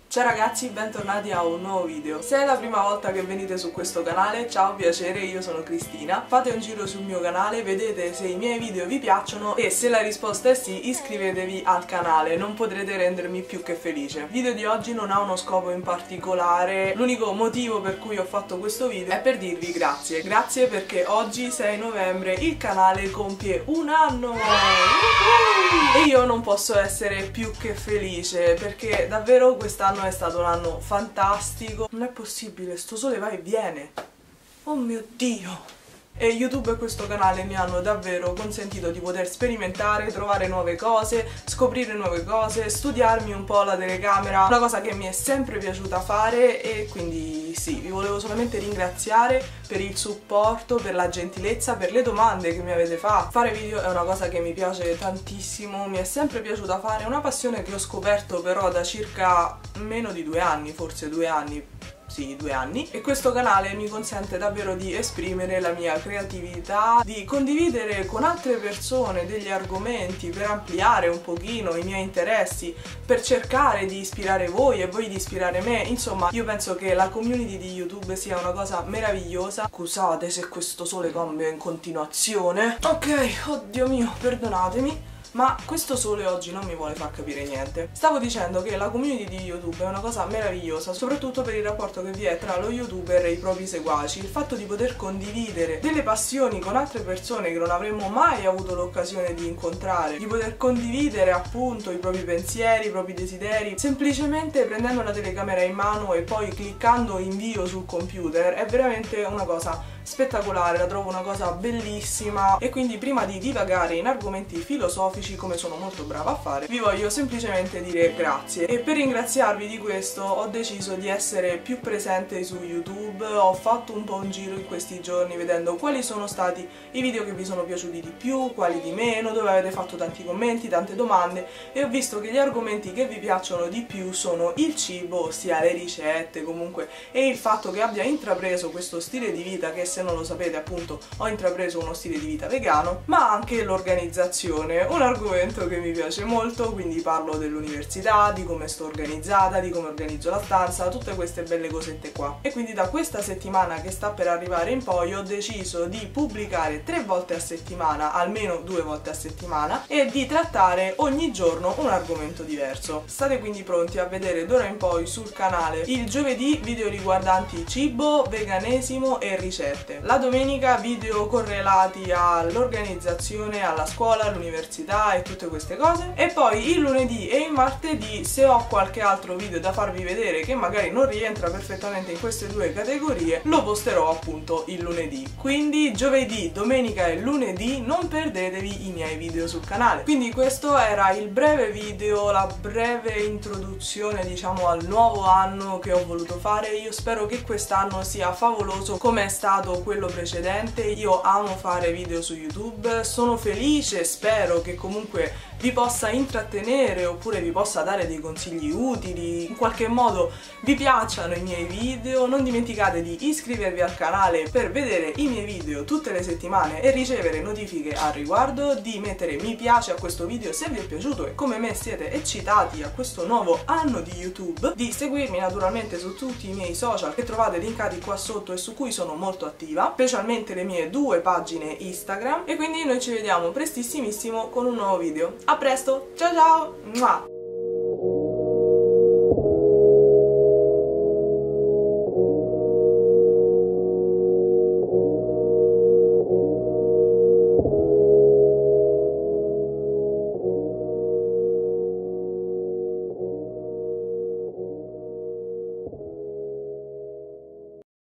Ciao ragazzi, bentornati a un nuovo video. Se è la prima volta che venite su questo canale, ciao, piacere, io sono Cristina. Fate un giro sul mio canale, vedete se i miei video vi piacciono e se la risposta è sì, iscrivetevi al canale, non potrete rendermi più che felice. Il video di oggi non ha uno scopo in particolare, l'unico motivo per cui ho fatto questo video è per dirvi grazie. Grazie perché oggi, 6 novembre, il canale compie un anno! E io non posso essere più che felice perché davvero quest'anno è stato un anno fantastico. Non è possibile, sto sole va e viene. Oh mio Dio! E YouTube e questo canale mi hanno davvero consentito di poter sperimentare, trovare nuove cose, scoprire nuove cose, studiarmi un po' la telecamera, una cosa che mi è sempre piaciuta fare. E quindi sì, vi volevo solamente ringraziare per il supporto, per la gentilezza, per le domande che mi avete fatto. Fare video è una cosa che mi piace tantissimo, mi è sempre piaciuta fare, è una passione che ho scoperto però da circa meno di 2 anni, forse 2 anni. Sì, 2 anni, e questo canale mi consente davvero di esprimere la mia creatività, di condividere con altre persone degli argomenti per ampliare un pochino i miei interessi, per cercare di ispirare voi e voi di ispirare me. Insomma, io penso che la community di YouTube sia una cosa meravigliosa. Scusate se questo sole cambia in continuazione. Ok, oddio mio, perdonatemi, ma questo sole oggi non mi vuole far capire niente. Stavo dicendo che la community di YouTube è una cosa meravigliosa, soprattutto per il rapporto che vi è tra lo youtuber e i propri seguaci. Il fatto di poter condividere delle passioni con altre persone che non avremmo mai avuto l'occasione di incontrare, di poter condividere appunto i propri pensieri, i propri desideri, semplicemente prendendo la telecamera in mano e poi cliccando invio sul computer, è veramente una cosa spettacolare, la trovo una cosa bellissima. E quindi, prima di divagare in argomenti filosofici, come sono molto brava a fare, vi voglio semplicemente dire grazie. E per ringraziarvi di questo ho deciso di essere più presente su YouTube. Ho fatto un po' un giro in questi giorni vedendo quali sono stati i video che vi sono piaciuti di più, quali di meno, dove avete fatto tanti commenti, tante domande, e ho visto che gli argomenti che vi piacciono di più sono il cibo, ossia le ricette comunque, e il fatto che abbia intrapreso questo stile di vita che, se non lo sapete, appunto ho intrapreso uno stile di vita vegano, ma anche l'organizzazione, un argomento che mi piace molto. Quindi parlo dell'università, di come sto organizzata, di come organizzo la stanza, tutte queste belle cosette qua. E quindi da questa settimana che sta per arrivare in poi ho deciso di pubblicare 3 volte a settimana, almeno 2 volte a settimana, e di trattare ogni giorno un argomento diverso. State quindi pronti a vedere d'ora in poi sul canale il giovedì video riguardanti cibo, veganesimo e ricette. La domenica video correlati all'organizzazione, alla scuola, all'università e tutte queste cose. E poi il lunedì e il martedì, se ho qualche altro video da farvi vedere che magari non rientra perfettamente in queste 2 categorie, lo posterò appunto il lunedì. Quindi giovedì, domenica e lunedì non perdetevi i miei video sul canale. Quindi questo era il breve video, la breve introduzione diciamo al nuovo anno che ho voluto fare. Io spero che quest'anno sia favoloso come è stato quello precedente. Io amo fare video su YouTube, sono felice, spero che comunque vi possa intrattenere oppure vi possa dare dei consigli utili, in qualche modo vi piacciono i miei video. Non dimenticate di iscrivervi al canale per vedere i miei video tutte le settimane e ricevere notifiche al riguardo, di mettere mi piace a questo video se vi è piaciuto e come me siete eccitati a questo nuovo anno di YouTube, di seguirmi naturalmente su tutti i miei social che trovate linkati qua sotto e su cui sono molto attiva, specialmente le mie 2 pagine Instagram. E quindi noi ci vediamo prestissimissimo con un nuovo video. A presto, ciao ciao! Mua!